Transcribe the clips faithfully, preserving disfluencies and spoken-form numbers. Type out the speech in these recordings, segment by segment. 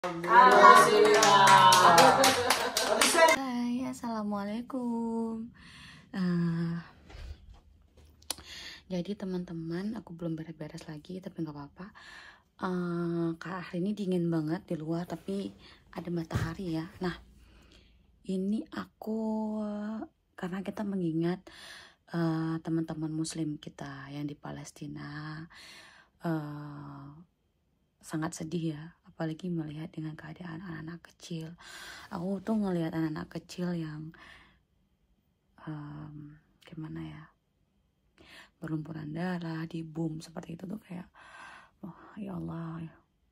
Hai, assalamualaikum. Uh, jadi teman-teman, aku belum beres-beres lagi, tapi nggak apa-apa. Uh, hari ini dingin banget di luar, tapi ada matahari ya. Nah, ini aku karena kita mengingat uh, teman-teman Muslim kita yang di Palestina. Uh, sangat sedih ya, apalagi melihat dengan keadaan anak-anak kecil. Aku tuh ngelihat anak-anak kecil yang um, gimana ya, berlumuran darah, di boom seperti itu tuh kayak, oh ya Allah,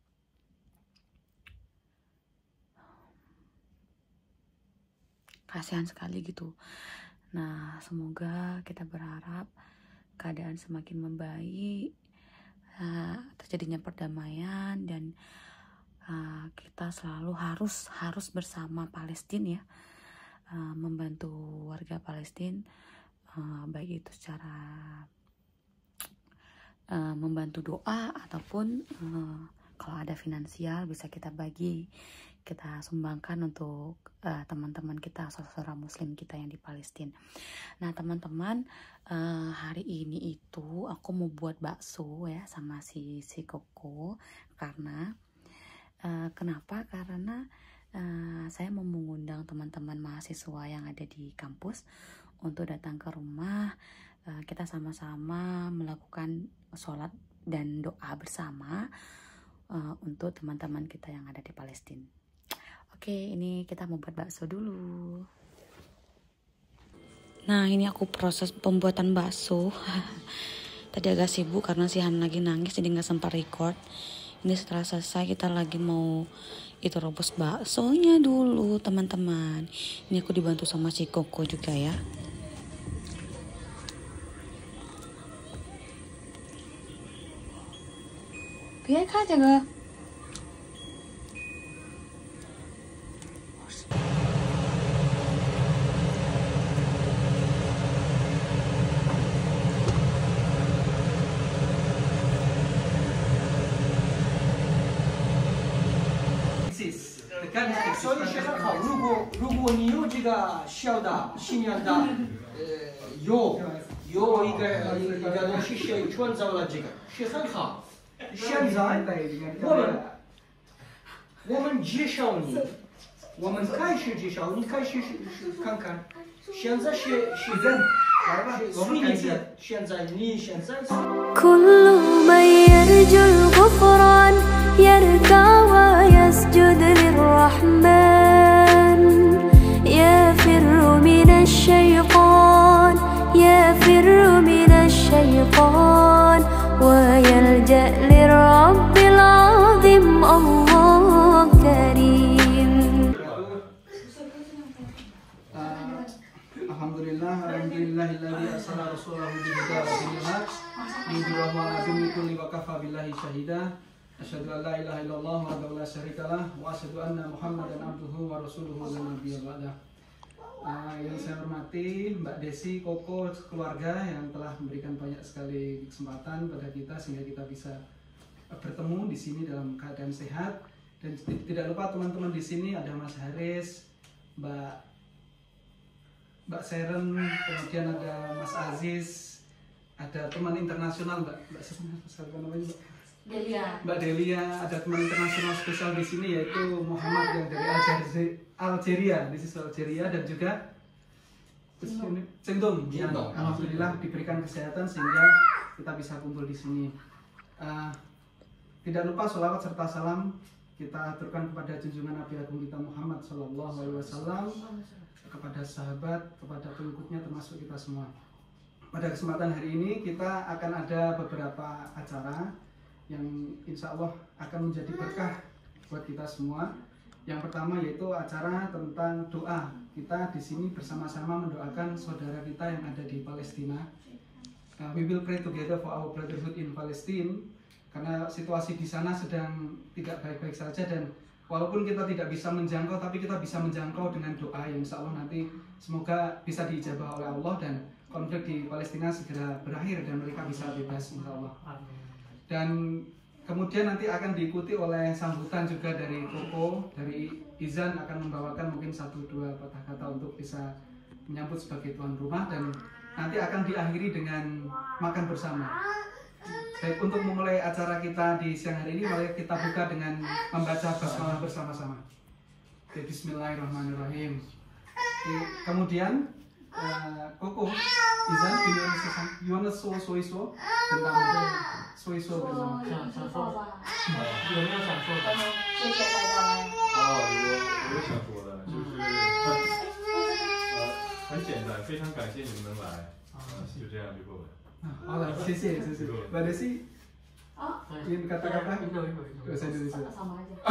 kasihan sekali gitu. Nah, semoga kita berharap keadaan semakin membaik, Uh, terjadinya perdamaian, dan uh, kita selalu harus harus bersama Palestina ya, uh, membantu warga Palestina, uh, baik itu secara uh, membantu doa ataupun uh, kalau ada finansial bisa kita bagi, kita sumbangkan untuk uh, teman-teman kita, saudara Muslim kita yang di Palestina. Nah teman-teman, uh, hari ini itu aku mau buat bakso ya sama si si Koko. Karena uh, kenapa? Karena uh, saya mau mengundang teman-teman mahasiswa yang ada di kampus untuk datang ke rumah. Uh, kita sama-sama melakukan sholat dan doa bersama uh, untuk teman-teman kita yang ada di Palestina. Oke, ini kita mau buat bakso dulu. Nah, ini aku proses pembuatan bakso. Tadi agak sibuk karena si Han lagi nangis, jadi nggak sempat record. Ini setelah selesai kita lagi mau itu rebus baksonya dulu, teman-teman. Ini aku dibantu sama si Koko juga ya. Biar aja gak? 哎，所以学得好。如果如果你有这个小的信仰的，呃，有有一个一个东西是创造了这个，是很好。现在我们我们介绍你，我们开始介绍你，开始是看看。现在是是人，是你的，现在你现在是。 كل من يرجو الغفران يركع ويسجد للرحمن يفر من الشيطان يفر من الشيطان ويلجأ للرب العظيم الله كريم. Alhamdulillah, alhamdulillahilladzi arsala rasulahu bil huda wa dinil haq liyudhhirahu 'ala dini kulli wa kafa billahi shahida. Asyhadu an la ilaha illallah wahdahu la syarikalah wa asyhadu anna Muhammadan abduhu wa rasuluhu la nabiyya ba'dah. Uh, yang saya hormati Mbak Desi, Koko, keluarga yang telah memberikan banyak sekali kesempatan pada kita sehingga kita bisa bertemu di sini dalam keadaan sehat. Dan tidak lupa teman-teman di sini ada Mas Haris, Mbak Mbak Seren, kemudian ada Mas Aziz, ada teman internasional Mbak Mbak siapa namanya Mbak? Delia. Mbak Delia, ada teman internasional spesial di sini yaitu Muhammad yang dari Algeria, di sisi Algeria, dan juga Cengdong yang alhamdulillah diberikan kesehatan sehingga kita bisa kumpul di sini. Uh, tidak lupa sholawat serta salam kita aturkan kepada junjungan Nabi Agung kita Muhammad Shallallahu Alaihi Wasallam, kepada sahabat, kepada pengikutnya termasuk kita semua. Pada kesempatan hari ini kita akan ada beberapa acara yang insya Allah akan menjadi berkah buat kita semua. Yang pertama yaitu acara tentang doa. Kita di sini bersama-sama mendoakan saudara kita yang ada di Palestina. Uh, we will pray together for our brotherhood in Palestine, karena situasi di sana sedang tidak baik-baik saja, dan walaupun kita tidak bisa menjangkau, tapi kita bisa menjangkau dengan doa yang insya Allah nanti semoga bisa diijabah oleh Allah dan konflik di Palestina segera berakhir dan mereka bisa bebas insya Allah. Dan kemudian nanti akan diikuti oleh sambutan juga dari Koko, dari Izan akan membawakan mungkin satu dua patah kata untuk bisa menyambut sebagai tuan rumah, dan nanti akan diakhiri dengan makan bersama. Baik, untuk memulai acara kita di siang hari ini, mari kita buka dengan membaca basmalah bersama-sama. Oke, Bismillahirrahmanirrahim. Oke, kemudian uh, Koko, Izan, you wanna show show show tentang show show bersama. 想想说吧，有没有想说的？ 谢谢大家来。 哦，有有想说的，就是呃很简单，非常感谢你们能来，就这样就够了。 好的，谢谢谢谢。Mbak Desi, ingin kata-kata? Indo, Indo, Indo. Bahasa Indonesia. Sama aja.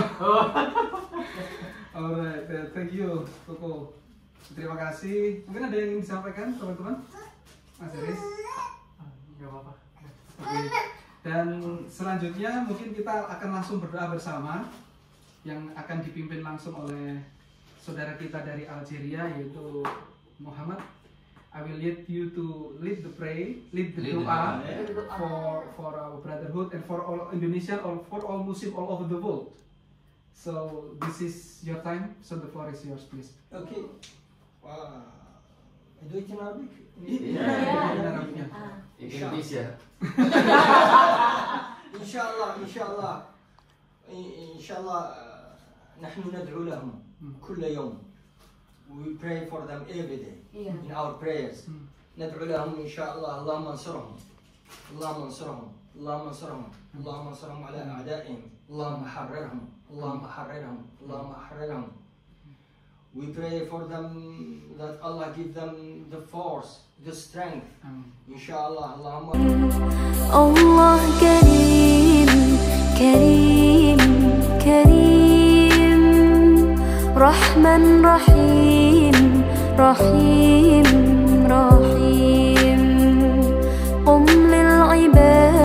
Alright, uh, thank you, Koko. Terima kasih. Mungkin ada yang ingin disampaikan, teman-teman? Mas Aris? Gak apa-apa. Oke. Dan selanjutnya mungkin kita akan langsung berdoa bersama yang akan dipimpin langsung oleh saudara kita dari Algeria, yaitu Muhammad. I will lead you to lead the pray, lead the doa for for our brotherhood and for all Indonesian or for all Muslim all over the world. So this is your time. So the floor is yours, please. اوكي. do it in Arabic? Arabnya. Indonesia. ان شاء الله ان شاء الله ان شاء الله نحن ندعو لهم كل يوم. We pray for them every day in our prayers. ندعو لهم إن شاء الله. اللهم انصرهم اللهم انصرهم اللهم انصرهم اللهم انصرهم على أعدائهم. اللهم حررهم اللهم حررهم اللهم حررهم. We pray for them that Allah give them the force, the strength. إن شاء الله. اللهم الله كريم كريم كريم رحمن رحيم رحيم رحيم قم للعباد.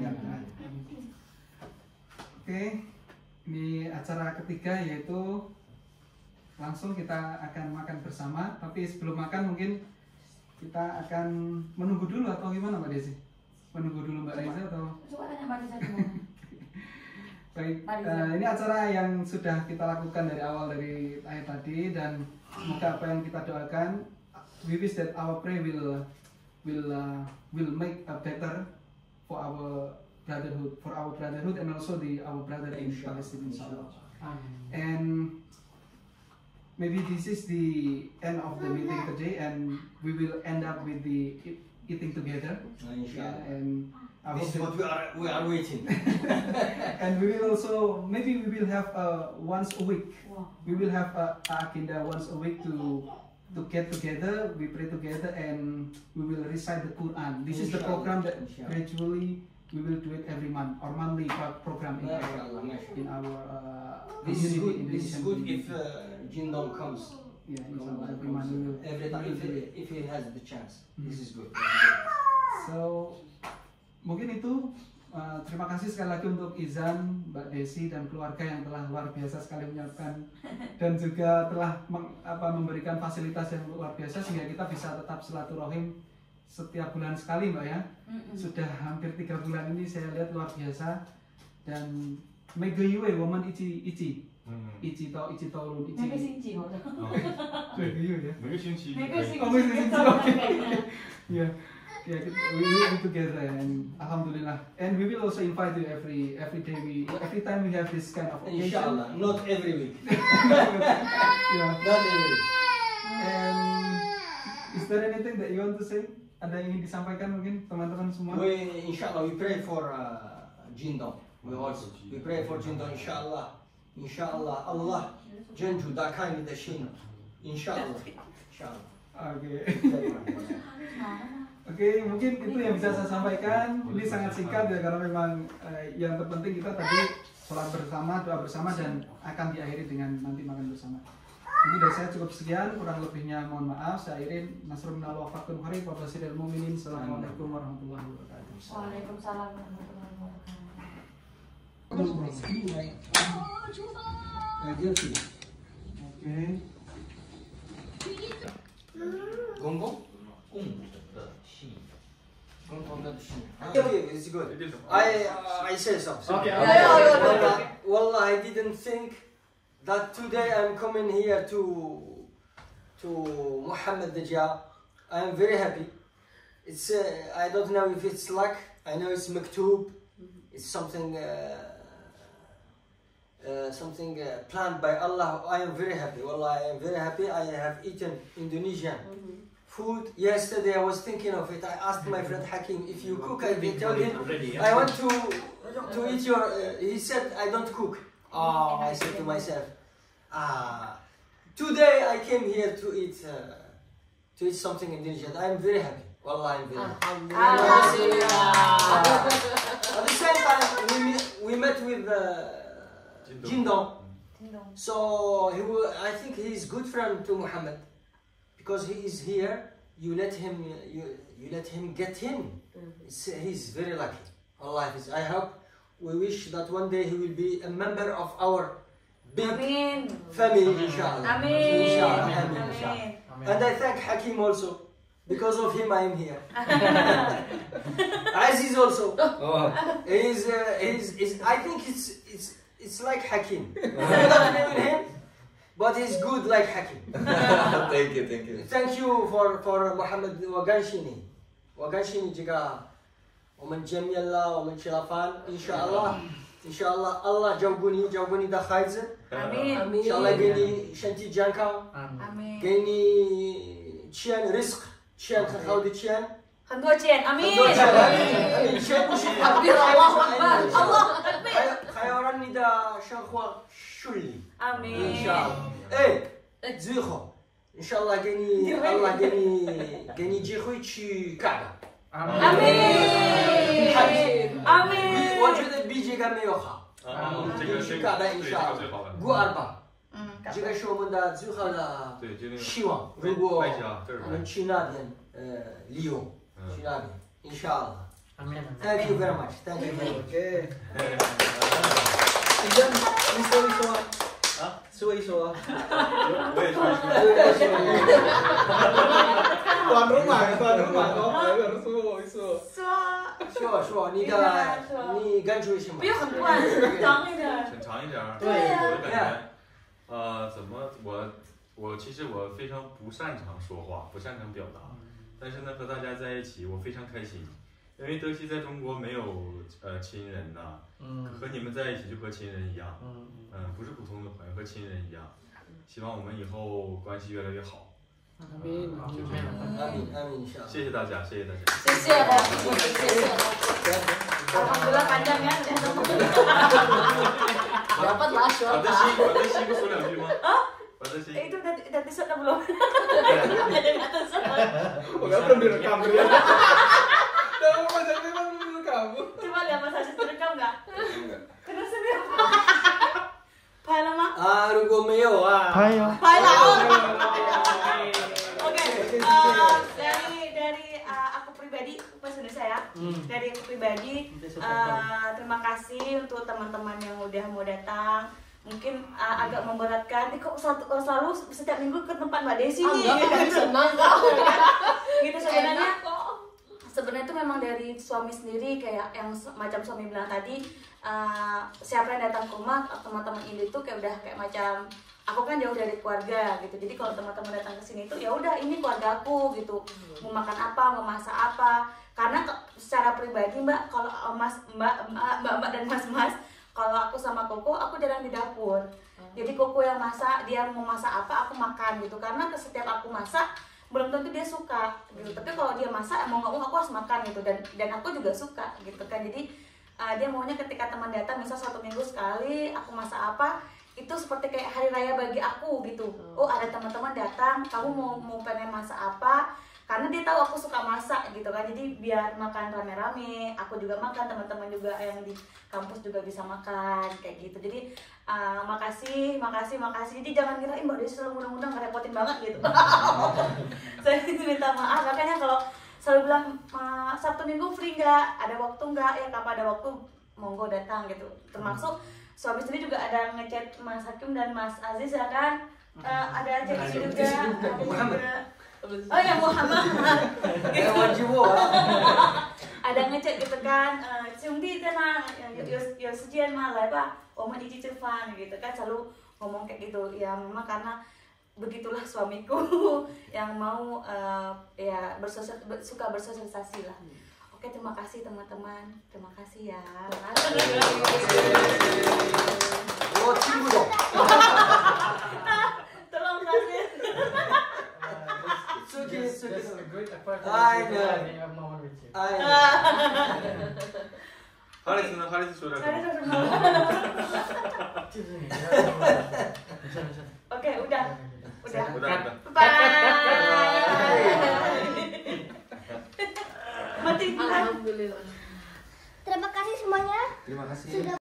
Oke, ini acara ketiga yaitu langsung kita akan makan bersama. Tapi sebelum makan mungkin kita akan menunggu dulu atau gimana Mbak Desi? Menunggu dulu Mbak Reza atau? Coba tanya Mbak Reza dulu. Baik, uh, ini acara yang sudah kita lakukan dari awal dari akhir tadi, dan semoga apa yang kita doakan, we wish that our prayer will will uh, will make a better for our brotherhood, for our brotherhood and also the our brother in Palestine, inshallah. And maybe this is the end of the meeting today, and we will end up with the eat, eating together. Yeah, and I This is hope what we are we are waiting. and we will also maybe we will have uh, once a week. Wow. We will have a, a agenda once a week to to get together. We pray together and we will recite the Quran. This is the program that gradually we will do it every month or monthly pro- program in our MashaAllah, MashaAllah. in our uh, This is good. community, This is Indonesian good community. if uh, Jindong comes. Yeah, inshallah, every month we will, Every we time will if do he, it. if he has the chance. This is good. So mungkin itu uh, terima kasih sekali lagi untuk Izan, Mbak Desi dan keluarga yang telah luar biasa sekali menyiapkan dan juga telah meng, apa, memberikan fasilitas yang luar biasa sehingga kita bisa tetap silaturahim setiap bulan sekali Mbak ya. Sudah hampir tiga bulan ini saya lihat luar biasa, dan megayue woman ichi ichi ichi to ichi tolun ichi 每个星期好像。 megayue ya. 每个星期每个星期。 Oh,每个星期, oke. Yeah. Yeah, we will be together and alhamdulillah. And we will also invite you every every day. We every time we have this kind of occasion. Inshallah, not every week. Yeah. Not every week. And is there anything that you want to say? Ada yang ingin disampaikan mungkin teman-teman semua? We inshallah we pray for uh, Jindong. We also we pray for Jindong. Inshallah, inshallah Allah Jenju dakani dashin. Inshallah, inshallah. Oke. Oke, mungkin itu yang bisa saya sampaikan. Ini sangat singkat ya, karena memang eh, yang terpenting kita tadi sholat bersama, doa bersama, dan akan diakhiri dengan nanti makan bersama. Mungkin dari saya cukup sekian, kurang lebihnya mohon maaf. Saya akhirin Nasrul minallah wa fatul khari wa basyiril mu'minin. Assalamualaikum warahmatullahi wabarakatuh. Waalaikumsalam warahmatullahi wabarakatuh. Oke. Gonggong? Gung. Gonggong. Okay, it's good. I uh, I say something. Okay. Yeah, yeah, yeah, yeah. Wallah, wallah, I didn't think that today I'm coming here to to Muhammad Dajjal. I am very happy. It's uh, I don't know if it's luck. I know it's maktub. It's something uh, uh, something uh, planned by Allah. I am very happy. Wallah, I am very happy. I have eaten Indonesian food. Yesterday I was thinking of it. I asked my friend Hakim, if you cook, I told him I want to to eat your. Uh, he said I don't cook. Oh, I said to myself, ah, today I came here to eat uh, to eat something Indonesian. I am very happy. Wallah, I am very happy. At the same time, we met, we met with uh, Jindong. So he will, I think he is good friend to Muhammad. Because he is here, you let him, you, you let him get in. It's, he's very lucky. Allah, I hope, we wish that one day he will be a member of our big Amin. family, inshallah. Amin. Inshallah. Amin. Inshallah. And I thank Hakim also. Because of him, I am here. Aziz also. Oh. He's, uh, he's, he's, I think it's, it's, it's like Hakim. You don't know him, but he's good like Hakim. Thank you, thank you. Thank you for for Muhammad Waganshini. Waganshini juga. 我们见面了，我们吃了饭，因沙Allah，因沙Allah Allah 照顾你，照顾你的孩子， Amin. 因沙Allah给你身体健康， Amin. 给你钱 risk， 钱很好的钱， 很多钱 Amin. 很多钱，Amin， 钱不是很多， Allahu Akbar. Allah Akbar. 还还要让你的生活顺利， Amin. 因沙Allah，哎，最后，因沙Allah给你 Allah 给你给你机会去干吧。 Amin. Amin. 我觉得比这个没有好。 这个是干的对， 一下这个最好的。 古二吧， 嗯， 这个是我们的最好的对，就那个希望。如果外加这儿我们去那边，呃，利用去那边，inshallah。 Amin. Thank you very much. Thank you very much. Oke. Ijan, ini说一说啊，说一说。 我也说一说。 Tuan rumah, tuan rumah, kok harus说一说。 说说说你的，你感触什么？ 不用很短，长一点。 很长一点儿。 对呀我的感觉，呃，怎么我我其实我非常不擅长说话，不擅长表达，但是呢和大家在一起我非常开心，因为德西在中国没有呃亲人呐， 嗯， 和你们在一起就和亲人一样， 嗯嗯，不是普通的朋友，和亲人一样，希望我们以后关系越来越好。 Amin. 就这样。 Amin, amin, inshallah. 谢谢大家，谢谢大家。 谢谢，谢谢。Alhamdulillah panjang ya. Dapatlah 把德西，把德西不说两句吗？把德西。 Eh, itu udah udah episode belum? Oh, nggak belum direkam ternyata. Tahu Mas Haji belum direkam. Coba lihat Mas Haji direkam nggak? Terus ini apa? File mah? Ah, rugo meyo ah. File. Oke, eh, dari dari uh, aku pribadi, bahasa Indonesia ya. Dari aku pribadi, uh, terima kasih untuk teman-teman yang udah mau datang. Mungkin uh, agak memberatkan, eh, kok selalu, selalu setiap minggu ke tempat Mbak Desi nih. Senang kok. Gitu sebenarnya. Sebenarnya itu memang dari suami sendiri, kayak yang macam suami bilang tadi, uh, siapa yang datang ke rumah teman-teman ini tuh kayak udah kayak macam aku kan jauh dari keluarga gitu. Jadi kalau teman-teman datang ke sini tuh ya udah ini keluarga aku gitu. Mau makan apa, mau masak apa. Karena secara pribadi Mbak, kalau Mas Mbak Mbak Mbak, Mbak dan Mas-mas, kalau aku sama Koko aku jarang di dapur. Jadi Koko yang masak, dia mau masak apa aku makan gitu. Karena setiap aku masak belum tentu dia suka gitu, tapi kalau dia masak mau nggak mau aku harus makan gitu, dan dan aku juga suka gitu kan. Jadi uh, dia maunya ketika teman datang misal satu minggu sekali aku masak apa, itu seperti kayak hari raya bagi aku gitu. Oh ada teman-teman datang, kamu mau mau pengen masak apa, karena dia tahu aku suka masak gitu kan. Jadi biar makan rame-rame, aku juga makan, teman-teman juga yang di kampus juga bisa makan kayak gitu. Jadi uh, makasih, makasih, makasih. Jadi jangan kira Mbak Desi selalu undang-undang ngerepotin banget gitu. Saya minta maaf, makanya kalau selalu bilang Sabtu Minggu free nggak, ada waktu nggak, ya kapan ada waktu monggo datang gitu. Termasuk suami sendiri juga ada ngechat Mas Hakim dan Mas Aziz ya kan, uh, ada chat juga, ada juga. Oh ya Muhammad. Gitu. ada ngecek gitu kan, uh, Sungdi tenang, yo yo sejian malah apa, Oma Ici Cefan gitu kan selalu ngomong kayak gitu. Ya memang karena begitulah suamiku yang mau uh, ya bersosial, suka bersosialisasi lah. Oke, terima kasih teman-teman, terima kasih ya. Oh, 친구도. Tolong kasih. Suki, suki. That's a great effort. I know. I have moment with you. 아이. 하리스는 하리스 소리가. Oke, udah. Udah. udah udah. Bye. Mati. Alhamdulillah. Terima kasih semuanya. Terima kasih. Sudah